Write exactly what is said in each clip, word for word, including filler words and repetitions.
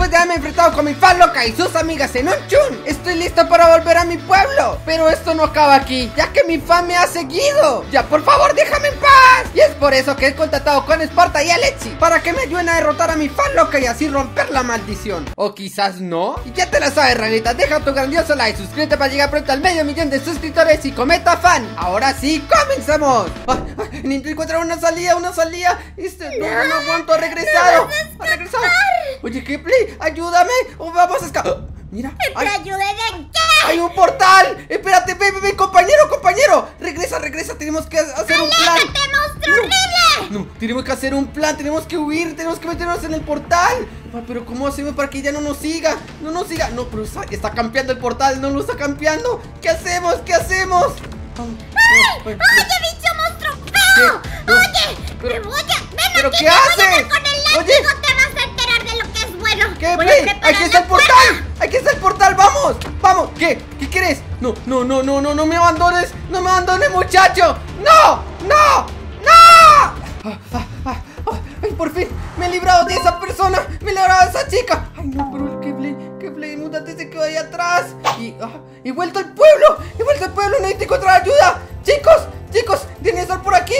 después de haberme enfrentado con mi fan loca y sus amigas en un chun, estoy listo para volver a mi pueblo. Pero esto no acaba aquí, ya que mi fan me ha seguido. Ya, por favor, déjame en paz. Y es por eso que he contactado con Esparta y Alexi, para que me ayuden a derrotar a mi fan loca y así romper la maldición. O quizás no. Y ya te la sabes, ranita, deja tu grandioso like, suscríbete para llegar pronto al medio millón de suscriptores y comenta fan. Ahora sí, comenzamos. Ay, ay, necesito encontrar una salida, una salida. Este, no, no aguanto, ha regresado. Ha regresado. Oye, Kepler, ayúdame. O vamos a escapar. Mira. ¿Te ayudé de qué? ¡Hay un portal! Espérate, ve, ve, ve, compañero, compañero. Regresa, regresa, tenemos que hacer un plan. ¡Aléjate, monstruo horrible! No, tenemos que hacer un plan, tenemos que huir, tenemos que meternos en el portal. Pero ¿cómo hacemos para que ella no nos siga? No nos siga, no, pero está, está campeando el portal, no lo está campeando. ¿Qué hacemos? ¿Qué hacemos? ¡Ay! ¡Oye, bicho monstruo feo! No, ¡Oye! pero- ¡Me voy a... ¡Ven ¿pero aquí, qué te voy a hace? dar con el látigo! Oye. ¡Te vas a enterar de lo que es bueno! ¿Qué, Voy a Play? preparar ¡Aquí está la el portal! fuerza. ¡Aquí está el portal! ¡Vamos! ¡Vamos! ¿Qué? ¿Qué quieres? No, no, no, no, no, no me abandones. No me abandones, muchacho. ¡No! ¡No! ¡No! Ah, ah, ah, ah, ¡ay, por fin! Me he librado de esa persona. Me he librado de esa chica. ¡Ay, no, pero el Kepler! Kepler, mútate, se quedó ahí atrás. Y ah, he vuelto al pueblo. He vuelto al pueblo. Necesito encontrar ayuda. Chicos, chicos, tienen que estar por aquí.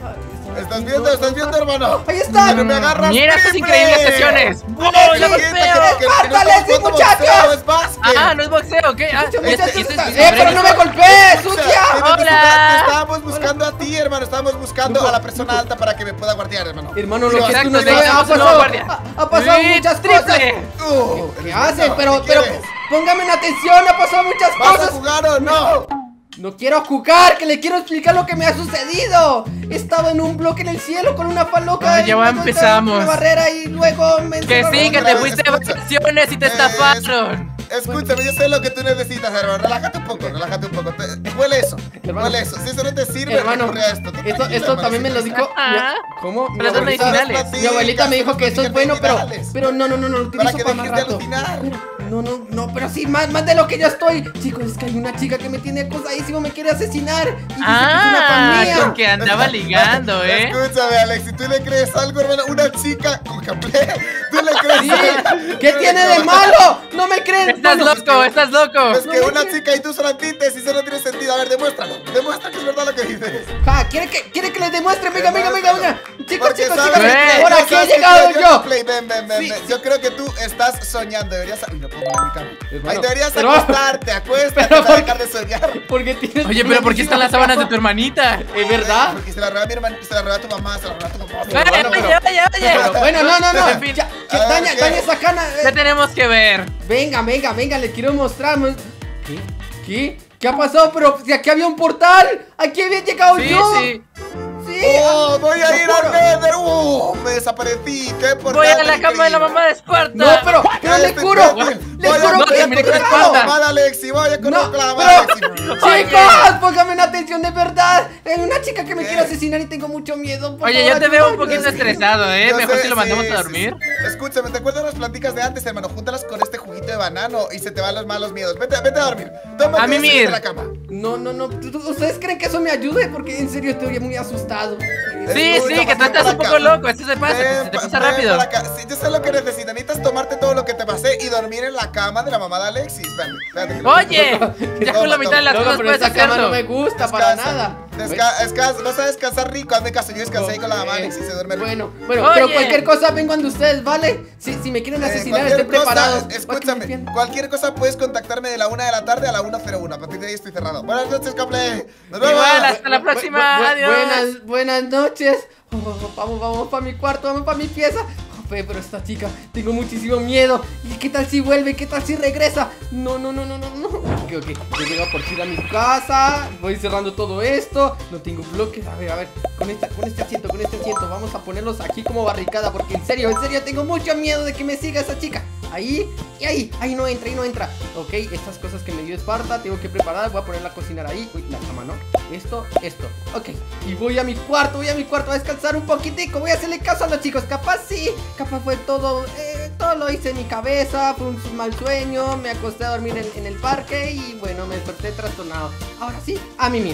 ¿Estás viendo? ¿Estás viendo, hermano? Ahí está. ¡No me agarras! Mira estas triple! increíbles sesiones. ¡Wow! Alexi, ¡Lo ¿qué golpeo! te crees? ¡Esparta, Alexi, jugando muchachos! boxeo, es básquet. Ah, no es boxeo, ¿qué? Ah, Muchachos, este- muchachos, este es está- mi ¡Eh, pero no me sobrino. golpees, Escucha, sucia! te- te- Hola. Te estábamos buscando a ti, hermano. Estábamos buscando a la persona alta para que me pueda guardiar, hermano. Hermano, lo que Exacto, tú no sí, sabes, ha vamos a la pasado, guardia. ha, ha pasado Sí, muchas triple. cosas. Uh, ¿Qué eres hace? bueno, Pero, ¿qué pero, quieres? póngame en atención, ha pasado muchas ¿Vas a cosas. jugar o no? No quiero jugar, que le quiero explicar lo que me ha sucedido. He estado en un bloque en el cielo con una fan loca. Ay, ya y luego empezamos. entré en una barrera y luego me Que encerraron sí, en que una- te fuiste de Escucha. vacaciones y te Eh, estafaron. Escúchame, yo sé lo que tú necesitas, hermano. Relájate un poco, relájate un poco. Te- Huele eso, Hermano. huele eso. Si eso no te sirve, Hermano, recurre a esto. Tú esto, tranquilo, esto hermano, también me lo si dijo. Ajá. mi- ¿Cómo? Mi Pero son abuelita, medicinales. mi abuelita me dijo que eso es bueno, pero, medicinales. pero no, no, no, no lo utilizo Para que para más dejes de rato. alucinar. No, no, no, pero sí, más, más de lo que yo estoy. Chicos, es que hay una chica que me tiene acosadísimo, me quiere asesinar. Y dice que es una Ah, fan mía. con que andaba ligando, ¿eh? Escúchame, Alex, si tú le crees algo, hermano, una chica con caplé, tú le crees Sí, algo. ¿qué tiene de malo? No me creen. Estás Bueno, loco, estás loco. Es que No me una crees. chica y tú son antítesis, eso no tiene sentido. A ver, demuéstralo. Demuestra que es verdad lo que dices. Ja, ¿quiere que, quiere que les demuestre? Venga, venga, venga, venga. Chicos, Porque chicos, sabes chicos, que- por no aquí he sabes que llegado yo- yo. Play, ven, ven, ven, Sí, ven. sí. Yo creo que tú estás soñando. Deberías. Uy, no puedo poner mi cama. Hermano, Ahí deberías pero- acostarte, acuéstate pero para por- dejar de soñar. Porque tienes. Oye, pero ¿por qué están las sábanas de tu hermanita? ¿Es verdad? Porque se la roba mi hermano, se la roba tu mamá, se la roba tu mamá. se la Oye, roba tu oye, mamá. oye, Pero, oye. bueno, no, no, no. En fin. Ya, que A ver, daña, ¿qué? daña esa cana. eh. ¿Qué tenemos que ver? Venga, venga, venga, les quiero mostrar. mu- ¿Qué? ¿Qué? ¿Qué ha pasado? Pero si aquí había un portal. Aquí había llegado Sí, yo. sí. Sí. ¡Oh, voy a No ir puedo. al Nether! ¡Uh! Me desaparecí. ¡Qué portal Voy a la tan cama de la increíble! mamá de Esparta. No, pero, pero le Este, juro. espérate. Le Voy a- juro no, que he terminé con la encontrado. espalda. Mamá de Alexi, voy a No, conozco a la mamá de Alexi. pero, Oye. chicos, pónganme en atención de verdad. Hay una chica que me ¿Qué? quiere asesinar y tengo mucho miedo. por Oye, favor, yo te veo un ayúdame. poquito estresado, ¿eh? Yo Mejor sé, si lo mandamos sí, a sí, dormir. sí. Escúchame, ¿te acuerdas las planticas de antes, hermano? Júntalas con este juguito de banano y se te van los malos miedos. Vete, vete a dormir. Tómate A eso y mimir. vete a la cama. No, no, no. ¿tú- tú- ¿Ustedes creen que eso me ayude? Porque en serio estoy muy asustado. Sí, Escucha, sí, que tú ven estás para un poco acá. loco. Esto se pasa, Ven se te pa- pasa ven rápido. para acá. Sí, yo sé lo que necesitas. Necesitas tomarte todo lo que te pasé y dormir en la cama de la mamá de Alexis. Espérate, espérate. que lo- Oye, ya con la Toma, mitad de las No, no, cosas pero puedes esa cama hacerlo. no me gusta para Descansa. nada. Desca descansa. Vas a descansar rico. Hazme caso. Yo descansé ahí con la mamá de Ok. Alexis. Se duerme rico. Bueno, bueno, Oye. pero cualquier cosa vengan de ustedes, ¿vale? Si, si me quieren Eh, asesinar, cualquier estén cosa, preparados. para que me Escúchame, defiendan. cualquier cosa puedes contactarme de la una de la tarde a la una cero uno. A partir de ahí estoy cerrado. Buenas noches, Caple. Nos vemos. Igual, hasta la Bu- próxima. bu- bu- Adiós. Buenas, buenas noches. Oh, oh, oh, vamos, vamos para mi cuarto, vamos para mi pieza. Oh, pe- pero esta chica, tengo muchísimo miedo. ¿Y qué tal si vuelve? ¿Qué tal si regresa? No, no, no, no, no, no. Ok, ok. Yo llego por fin a mi casa. Voy cerrando todo esto. No tengo bloques. A ver, a ver. Con, esta, con este asiento, con este asiento. Vamos a ponerlos aquí como barricada. Porque en serio, en serio, tengo mucho miedo de que me siga esa chica. Ahí y ahí. Ahí no entra, ahí no entra. Ok, estas cosas que me dio Esparta, tengo que preparar. Voy a ponerla a cocinar ahí. Uy, la cama, ¿no? Esto, esto. Ok. Y voy a mi cuarto, voy a mi cuarto a descansar un poquitico. Voy a hacerle caso a los chicos. Capaz sí. Capaz fue todo. Eh, todo lo hice en mi cabeza. Fue un mal sueño. Me acosté a dormir en, en el parque. Y bueno, me desperté trastornado. Ahora sí, a mimir.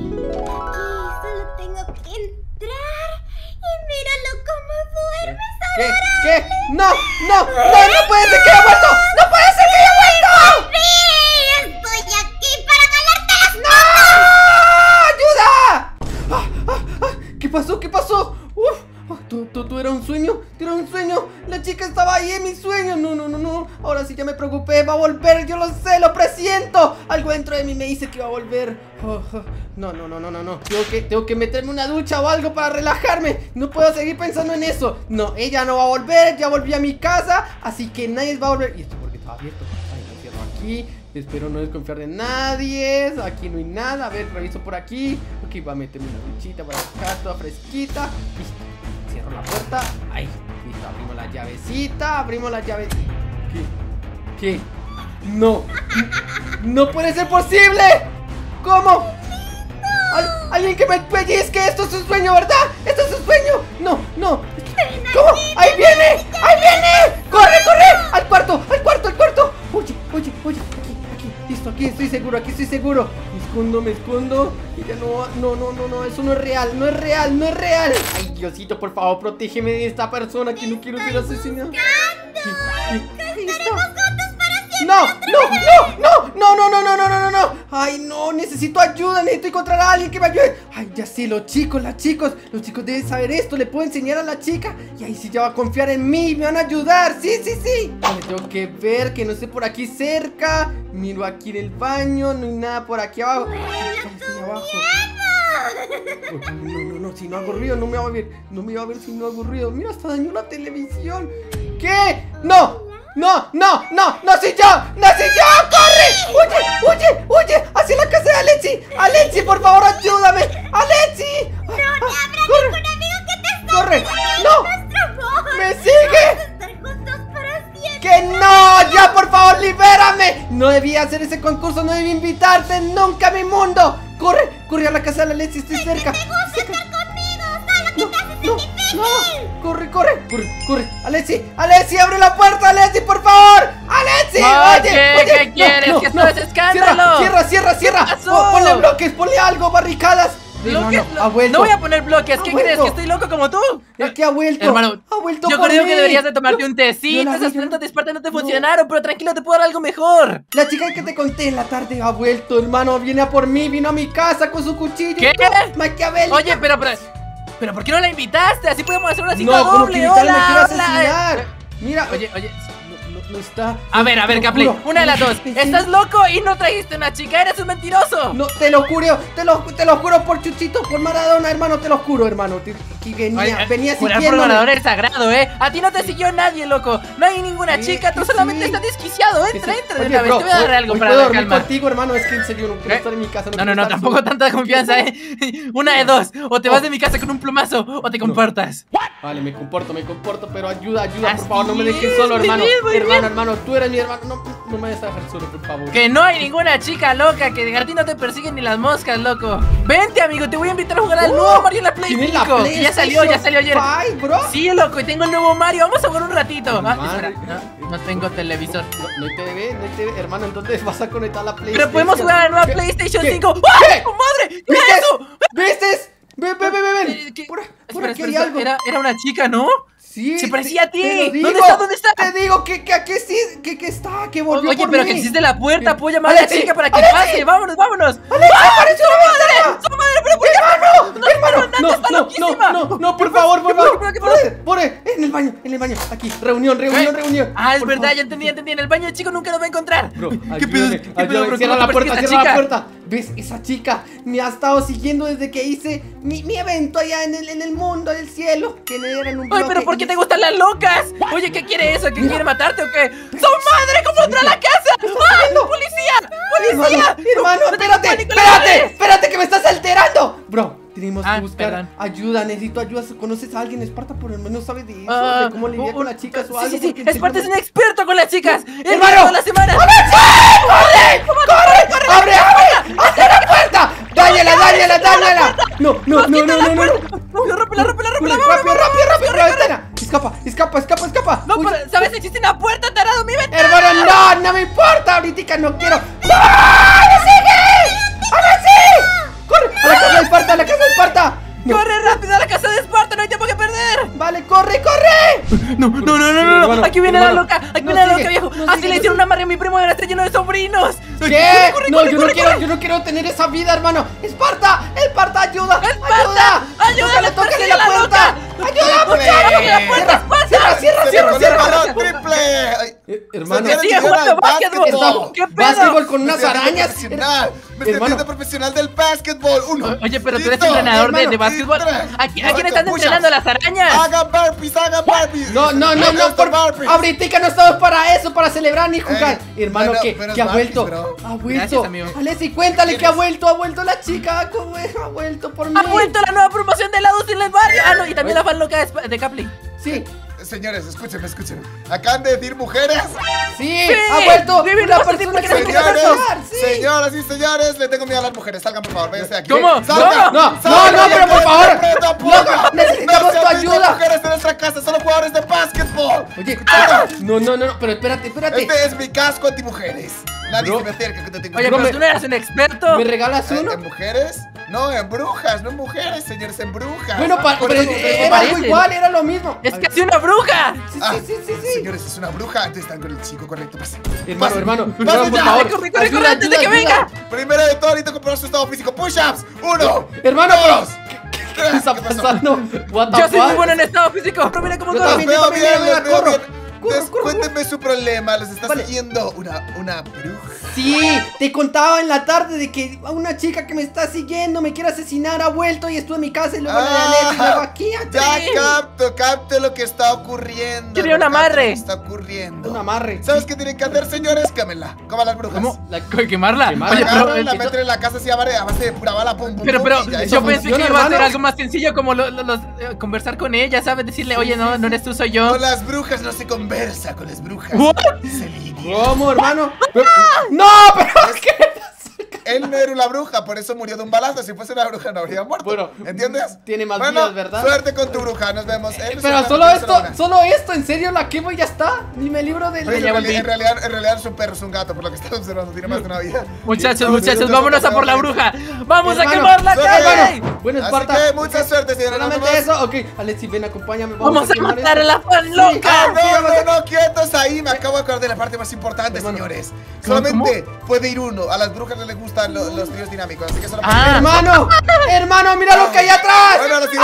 Aquí solo tengo que entrar. Y míralo cómo duerme esa ¿Qué? ¿Qué? ¡No! ¡No! ¡No! ¡No puede ser que haya vuelto! ¡No puede ser que haya vuelto! ¡Sí! ¡Estoy aquí para jalarte las ¡Ah! ¡Ayuda! Ah, ah, ah, ¿Qué pasó? ¿Qué pasó? Uf, ah, ¿todo, todo, todo era un sueño? ¿Era un sueño? La chica estaba ahí en mi sueño. No, no, no, no. Ahora sí ya me preocupé. Va a volver. Yo lo sé, lo presiento. Algo dentro de mí me dice que va a volver. Oh, oh. No, no, no, no, no, no. Tengo que, tengo que meterme una ducha o algo para relajarme. No puedo seguir pensando en eso. No, ella no va a volver. Ya volví a mi casa. Así que nadie va a volver. ¿Y esto porque estaba abierto? Ay, lo cierro aquí. Espero no desconfiar de nadie. Aquí no hay nada. A ver, reviso por aquí. Ok, va a meterme una duchita para acá, toda fresquita. Listo. Cierro la puerta. Ahí. Listo, abrimos la llavecita. Abrimos la llave. ¿Qué? ¿Qué? No. No puede ser posible. ¿Cómo? ¿Al ¿Alguien que me pellizque? Esto es un sueño, ¿verdad? Esto es un sueño. No, no. ¿Cómo? ¡Ahí viene! ¡Ahí viene! ¡Corre, corre! ¡Al cuarto! ¡Al cuarto! ¡Al cuarto! Oye, oye, oye. Aquí, aquí. Listo, aquí estoy seguro. Aquí estoy seguro. Me escondo, me escondo. Y ya no, no, no, no, no. Eso no es real. No es real, no es real. Ay, Diosito, por favor, protégeme de esta persona que no quiero ser asesinado. ¿Qué? ¿Qué? ¿Listo? No, no, no, no, no, no, no, no, no, no, no. Ay, no, necesito ayuda, necesito encontrar a alguien que me ayude. Ay, ya sé, los chicos, las chicos, los chicos deben saber esto. Le puedo enseñar a la chica y ahí sí ya va a confiar en mí, me van a ayudar. Sí, sí, sí. Vale, tengo que ver que no esté por aquí cerca. Miro aquí en el baño, no hay nada por aquí abajo. Ay, estoy abajo. Oh, no, no, no, si no hago ruido no me va a ver. No me va a ver si no hago ruido. Mira, hasta dañó la televisión. ¿Qué? No. ¡No! ¡No! ¡No! ¡No soy yo! ¡No soy yo! ¡Corre! ¡Huye! ¡Huye! ¡Huye! ¡Hacia la casa de Alexi! ¡Alexi, por favor, ayúdame! ¡Alexi! ¡No, no habrá ningún amigo que te esté! ¡Corre! ¡No! ¡Nuestro amor! ¡Me sigue! ¡Vamos a estar juntos para siempre! ¡Que no! ¡Ya, por favor, libérame! No debía hacer ese concurso, no debía invitarte nunca a mi mundo. ¡Corre! ¡Corre a la casa de Alexi! ¡Estoy cerca! ¡Te gusta estar conmigo! ¡Sabes lo que te hace ¡No! difícil! ¡No! ¡Corre, corre! ¡Corre, corre! ¡Alexi! ¡Alexi, abre la puerta! ¡Alexi, por favor! ¡Alexi! Oye, oye, ¿qué quieres? ¿Que esto es escándalo? ¡Cierra, cierra, cierra! ¿Qué pasó? Pon- Ponle bloques, ponle algo, barricadas. Bloques, Hermano, ha vuelto. no voy a poner bloques. Ha ¿Qué vuelto. crees? ¿Que estoy loco como tú? El que ha vuelto. Hermano, ha vuelto yo por creo mí. que deberías de tomarte Yo- un yo tecito. la vi, Esas yo- plantas de Esparta no te No. funcionaron, pero tranquilo, te puedo dar algo mejor. La chica que te conté en la tarde ha vuelto, hermano. Viene a por mí, vino a mi casa con su cuchillo. ¿Qué? Maquiavélica. Oye, pero, pero, pero ¿por qué no la invitaste? Así podemos hacer una cita No, como que doble. invitarme, me quiero Hola, asesinar. hola. Mira, Oye, oye. no, no, no está. A ver, a ver, Te lo Gapley, juro. una de las dos. Sí. ¿Estás loco y no trajiste una chica? ¡Eres un mentiroso! No, te lo juro, te lo, te lo juro por Chuchito, por Maradona, hermano, te lo juro, hermano. Te- que venía, Oye, venía jurar por siguiéndome. Maradona es sagrado, ¿eh? A ti no te siguió nadie, loco. No hay ninguna Sí, chica, tú que solamente sí. estás desquiciado. Entra, Sí. entra de Oye, una vez. bro, Te voy a dar hoy- algo hoy para puedo la dormir calma. contigo, hermano, es que en serio no quiero ¿Qué? estar en mi casa. No, quiero no, no, estar tampoco solo. tanta confianza, ¿eh? Una de dos. O te Oh. vas de mi casa con un plumazo o te comportas. Vale, me comporto, me comporto, pero ayuda, ayuda, Así por favor, no me dejes es, solo, muy hermano. bien, muy hermano, bien. hermano, tú eres mi hermano. No, no me vayas a dejar solo, por favor. Que no hay ninguna chica loca, que a ti no te persiguen ni las moscas, loco. Vente, amigo, te voy a invitar a jugar al Oh, nuevo Mario en la Play ¿tiene la cinco. Que ya salió, ya salió ayer. Ay, bro. Sí, loco, y tengo el nuevo Mario. Vamos a jugar un ratito. Ah, Madre. espera, no, no tengo televisor. No, no hay T V, no hay T V, hermano, entonces vas a conectar la PlayStation. Pero podemos jugar a la nueva ¿Qué? PlayStation ¿Qué? cinco. ¿Qué? ¡Ah! ¡Oh, madre! ¡Mira ¿Viste? eso! ¿Viste? Ven, ven, ven, ven, ven. Eh, ¿qué? Por, por Espera, aquí espera, hay espera. algo. Era, era una chica, ¿no? Sí, Se parecía a ti. te lo digo. ¿Dónde está? ¿Dónde está? Te digo que, que aquí sí, que, que está, que volvió Oye, por pero mí. que hiciste la puerta. Puedo llamar a la Alexi, chica para que Alexi. pase. Vámonos, vámonos. ¡Alexi, apareció una ventana! ¡Su madre! ¿Pero por qué? ¡Hermano! No, ¡Hermano! Fernanda No, está no, loquísima. no, no, no, por favor, por ¿Qué pasó? favor. ¿Qué pasó? Por, por, en el baño, en el baño. Aquí, reunión, reunión, ¿Eh? reunión. Ah, es Por verdad, favor. ya entendí, ya entendí. En el baño el chico nunca nos va a encontrar. Bro, ¿Qué pedo? ayúdame, ¿Qué pedo, ayúdame. bro? Cierra ¿Cómo la te puerta, persigue cierra esta la chica? puerta. ¿Ves? Esa chica me ha estado siguiendo desde que hice mi, mi evento allá en el, en el mundo, en el cielo. Que era en un Ay, bloque. pero ¿por qué te gustan las locas? Oye, ¿qué quiere eso? ¿Qué quiere matarte o qué? ¡Su madre! ¿Cómo entró a la casa? ¡Ah! viendo. ¡Policía! Hermano, ¡Policía! hermano, No tengas espérate, pánico, la espérate, madre. espérate que me estás alterando. Bro, tenemos Ah, que buscar perdón. ayuda, necesito ayuda. ¿Conoces a alguien, Esparta? Por lo menos sabes de eso, Ah, de cómo lidiar uh, con las chicas o sí, algo. Sí, sí, porque en Esparta es serio- un experto con las chicas. Él ¡Hermano! viene todas las semanas. ¡Corre! ¡Corre! ¡Abre, abre! ¡Abre la puerta! ¡Dáñala, dáñala, dáñala! No, no, no, no, no, no, no. Rápido, rápido, rápido, rápido, Rápido, rápido, rápido, la ventana. Escapa, escapa, escapa, escapa. No, Uy, pero, ¿sabes? Existe una puerta, tarado, mi ventana. hermano, no, no me importa. Ahorita no quiero. ¡No! ¡Me sigue! ¡Ahora sí! ¡Corre! ¡A la casa de Esparta, a la casa de Esparta! No. Corre rápido a la casa de Esparta, no hay tiempo que perder. Vale. Vale, corre, corre. No, no, no, no, no, no. Hermano, Aquí viene hermano, la loca. Aquí no viene la sigue, loca, viejo. no Así sigue, le no hicieron una amarre a mi primo y ahora está lleno de sobrinos. ¿Qué? Corre, No, corre, yo corre, no quiero, corre. yo no quiero tener esa vida, hermano. ¡Esparta! ¡Esparta, ayuda! ¡Esparta! ¡Ayúdale, tócale, tócale persigue la la puerta! loca! ¡Ayuda, ¡Triple! muchacho! ¡Abre la puerta, Esparta! ¡Cierra, cierra, ¡Se cierra, pone el cierra! balón! ¡Triple! Ay, Eh, Hermano, señores, sigue señora, jugando básquetbol. básquetbol. ¿Qué pedo? básquetbol con unas Me estoy haciendo arañas. profesional. Me estoy Hermano. haciendo profesional del básquetbol. Uno. Oye, pero tú eres Listo. entrenador de, de hermano, básquetbol. y tres. ¿A, qui- a Ocho quién están push-ups. entrenando las arañas? Hagan burpees, hagan burpees. No, no, no, no, por ahorita no estamos para eso, para celebrar ni jugar. Ey, Hermano, bueno, que, pero que ha es vuelto. Barbies, bro. Ha vuelto. Gracias, amigo. Alessi, cuéntale que ha ¿Quieres? vuelto, ha vuelto la chica. ¿Cómo es? Ha vuelto por mí. ¡Ha vuelto la nueva promoción de helados en el barrio! Ah, no, y también la fan loca de, Sp- de Capli. Sí, Señores, escúchenme, escúchenme. Acaban de decir mujeres. sí, ha vuelto. Vivi, Una no vas a decir persona que porque se no quiere quieres casar, Señores, sí. señoras y señores, le tengo miedo a las mujeres. Salgan, por favor, váyanse de aquí. ¿Cómo? ¡Salgan! No, no, ¡Salgan! no, pero por favor. ¡Tampoco! Loco, necesitamos No se tu admiten ayuda. mujeres en nuestra casa, solo jugadores de básquetbol. Oye, Claro. no, no, no, no, pero espérate, espérate. Este es mi casco antimujeres. Nadie Bro. se me acerca que te tengo Oye, Bro, pero me- tú no eras un experto. ¿Me regalas ¿En, uno? en mujeres? No, en brujas, no en mujeres, señores, en brujas. Bueno, pa- Por pero eso ustedes era son algo parece. igual, era lo mismo. Es A que ver, es una bruja. Sí, Ah, sí, sí, sí, sí. Señores, es una bruja. Entonces están con el chico correcto. Pasen. Hermano, Pasen. hermano, Pasen hermano, por ya. favor. Corre, corre, Ayuda, corre, antes de ayuda, que ayuda. venga. Primero de todo, ahorita comprobar su estado físico. Push-ups. Uno. Hermano, Dos. ¿qué está ¿Qué pasó? pasando? What the Yo soy muy fuck? bueno en estado físico. Pero mira cómo Yo corro. también. Los veo también, bien, mira, los veo corro. bien. Corro, Des- corro, Cuéntenme su problema. Les está Vale. siguiendo una, una bruja. Sí, te contaba en la tarde de que una chica que me está siguiendo me quiere asesinar, ha vuelto y estuvo en mi casa y luego la de Alessi y luego aquí. Ya aquí. capto, capto lo que está ocurriendo. Quería un capto amarre. Lo que está ocurriendo. Un amarre. ¿Sabes qué tienen que hacer, señores? Cámenla. Como a las brujas. ¿Cómo? La, quemarla. Quemarla. Oye, pero, Agarran, la eh, meten en la casa así a base a base de pura bala, pum, pum, pero, pum, pero y ya, yo eso pensé funciona, que iba a ser hermano. algo más sencillo como lo- lo- los, eh, conversar con ella, ¿sabes? Decirle, oye, no, no eres tú, soy yo. Con las brujas no se conversa, con las brujas What? se lidia. ¿Cómo, hermano? Pero- No, pero ¿qué pasa? Él no era una bruja, por eso murió de un balazo. Si fuese una bruja no habría muerto. Bueno, ¿entiendes? tiene más bueno, vidas, ¿verdad? Suerte con tu bruja, nos vemos. Él es Pero una solo persona esto, buena. solo esto, en serio la quemo y ya está. Ni me libro del. Pero ya en, volví. realidad, en, realidad, en realidad es un perro, es un gato, por lo que estamos observando, tiene más de una vida. Muchachos, No, muchachos, no, vámonos no, a por la no, bruja. ¡Vamos a Hermano, quemar la suerte. calle! Hermano, bueno, Así Esparta. que mucha suerte, señora. nos Solamente vemos. eso, ok. Alessi, ven, acompáñame. Vamos a quemar matar a esto. la fan Sí. loca. Ah, Sí, no, vamos a- no, no, quietos ahí. Me acabo de acordar de la parte más importante, Hermano. señores. ¿Cómo, Solamente puede ir uno. A las brujas no les gustan lo- los tríos dinámicos, así que solo puede Ah. ir. Hermano, hermano, mira lo que hay atrás. Bueno, ahora sí.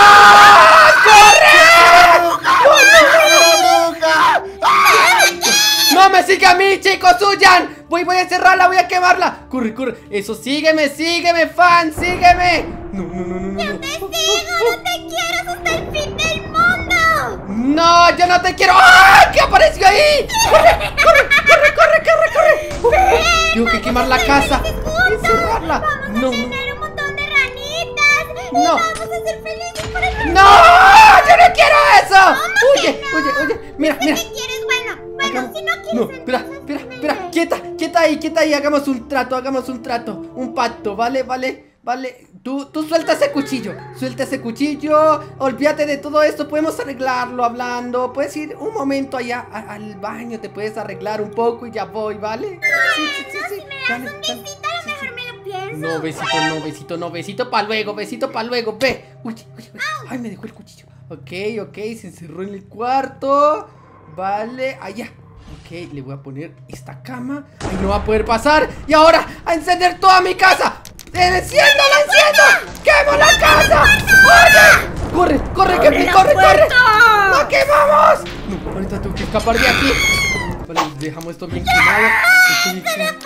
¡Bruja! No me siga a mí, chicos, huyan. Voy, voy a encerrarla, voy a quemarla. Corre, corre. Eso, sígueme, sígueme, fan, sígueme. No, no, no, no, no. no. Te sigo, no te quiero hasta el fin del mundo. No, yo no te quiero. ¡Ah! ¿Qué apareció ahí? ¡Corre, corre, corre, corre, corre, corre! Uh, tengo que quemar la casa. Encerrarla. Vamos No, a no. tener un montón de ranitas. No. Y vamos a ser felices por el ¡No! ¡Yo no quiero eso! Oye, oye, oye. Mira, mira. ¿Qué quieres? Bueno, bueno, Hagamos- si no quieres, No, espera, espera, espera, quieta, quieta ahí, quieta ahí, hagamos un trato, hagamos un trato, un pacto, ¿vale? ¿Vale? ¿Vale? Tú, tú suelta ese cuchillo, suelta ese cuchillo, olvídate de todo esto, podemos arreglarlo hablando, puedes ir un momento allá a- al baño, te puedes arreglar un poco y ya voy, ¿vale? Sí, sí, sí, sí. si me das Dale, un dale. besito, a lo mejor me lo pienso. No, besito, no, besito, no, besito pa' luego, besito pa' luego, ve. Uy, uy, uy. Ay, me dejó el cuchillo. Ok, ok, se encerró en el cuarto. Vale, allá. Ok, le voy a poner esta cama. Ahí no va a poder pasar. Y ahora, a encender toda mi casa. ¡Enciendo, la enciendo! ¡Quemo la casa! ¡Oye! ¡Corre, corre, que corre, corre! ¡La quemamos! No, ahorita tengo que escapar de aquí. Vale, dejamos esto bien quemado. Ok,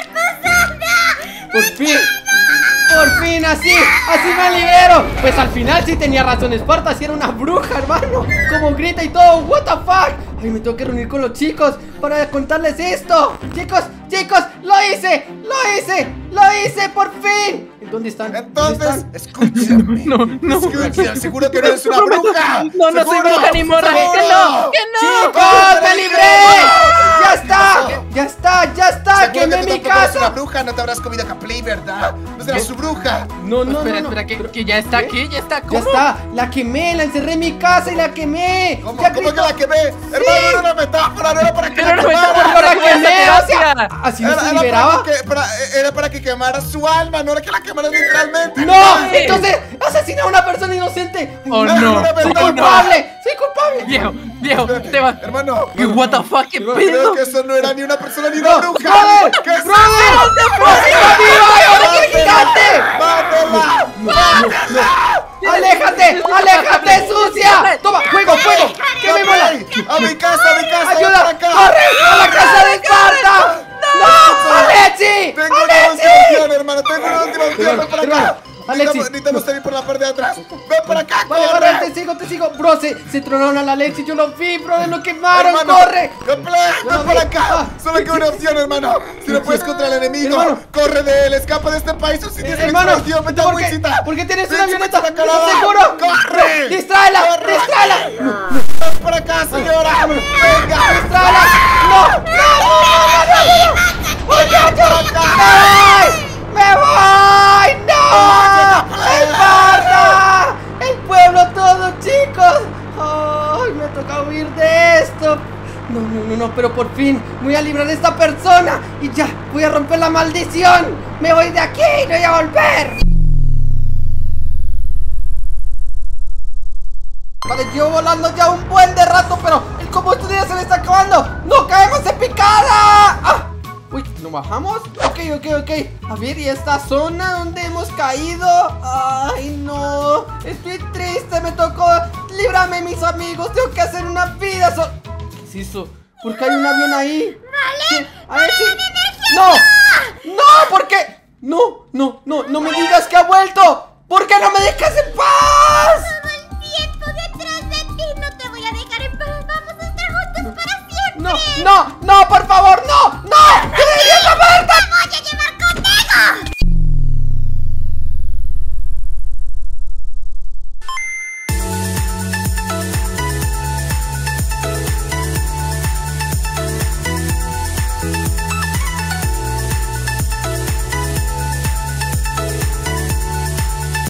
por fin, por fin, así, así me libero. Pues al final sí tenía razón Esparta, si era una bruja, hermano. Como grita y todo, what the fuck. Ay, me tengo que reunir con los chicos para contarles esto. Chicos, chicos, lo hice, lo hice, lo hice, por fin. ¿Dónde están? ¿Dónde Entonces, están? escúchame. No, no. Escúchame, seguro que no eres una bruja. No, no soy ¿Seguro? bruja ni morra. ¿Seguro? Que no, que no. ¡Chicos, me libré! ¡Ya está! ¡Ya está, ya está! Seguro que ¡Quemé tú mi tampoco eres una casa! bruja, no te habrás comido Capley, ¿verdad? No serás ¿Qué? su bruja. No, no, espera, no, no. espera, que, Pero- que ya está ¿Qué? aquí, ya está. Ya ¿Cómo? está, la quemé, la encerré en mi casa y la quemé. ¿Cómo, Ya ¿cómo que gritó- la quemé? Hermano, era una metáfora, no era para que Pero la no quemara. estamos Pero la Para quemé, esa o sea, terapia. así no Era, se era liberaba. para que, para- era para que quemara su alma, no era que la quemara literalmente. ¡No! Entonces asesiné a una persona inocente. Ay, Oh, no, no. no, ¡Soy no, no. culpable! ¡Soy Viejo, viejo, te va. Hermano. ¿Qué what the fuck? ¿Qué Creo pedo? que eso no era ni una persona ni No, una bruja. brother, ¿Qué es brother, eso? brother, ¡ay, ahora quiere gigante! ¡Mátela! ¡Aléjate! ¡Aléjate, sucia! ¡Toma, fuego, fuego! ¡Que me mola! ¡A mi casa, a mi casa! ven ¡Ayuda! para acá! ¡Corre! ¡A la casa de Esparta! ¡No! ¡Alexi! Tengo una última ¡Alexi! opción, hermano. Tengo una última opción. Ven para Hermano, acá. Alexi. Necesitamos, necesitamos salir por la parte de atrás. Ven para acá, Vale, corre. vale, te sigo, te sigo. Bro, se, se tronaron a la Alexi, yo lo vi, bro, lo quemaron, Hermano, corre. Ven No, para no, acá. ah. Solo queda una opción, hermano. Si no puedes contra el enemigo, Hermano. corre de él, escapa de este país. O si tienes Hermano, explosión, vete a ¿por qué, Wichita. ¿por qué tienes Ven, una avioneta? Wichita, ¿Estás Canadá. seguro? ¡Corre! ¡Distráela! ¡Corre! ¡Distráela! Ven para acá, señora. Venga. ¡Distráela! ¡No! ¡No! ¡No! ¡No! ¡No! ¡No! ¡Muchachos! ¡Me voy! ¡Me voy! ¡No! ¡Esparta! ¡El pueblo todo, chicos! ¡Ay! Me toca huir de esto. No, no, no, no, pero por fin voy a librar a esta persona y ya, voy a romper la maldición. Me voy de aquí y no voy a volver. Vale, llevo volando ya un buen de rato, pero el combustible ya se me está acabando. ¡No caemos en picada! ¡Ah! Uy, ¿no bajamos? Ok, ok, ok. A ver, ¿y esta zona donde hemos caído? Ay, no. Estoy triste, me tocó. Líbrame, mis amigos. Tengo que hacer una vida. So ¿Qué es eso? ¿Por qué hay un avión ahí? Vale. A ver si... ¡No! ¡No! ¿Por qué? No, no, no, no me digas que ha vuelto. ¿Por qué no me dejas en paz? Todo el tiempo detrás de ti. No te voy a dejar en paz. Vamos a estar juntos para siempre. No, no, no, por favor, no, no. ¡Yo debería amarte! ¡Te voy a llevar contigo!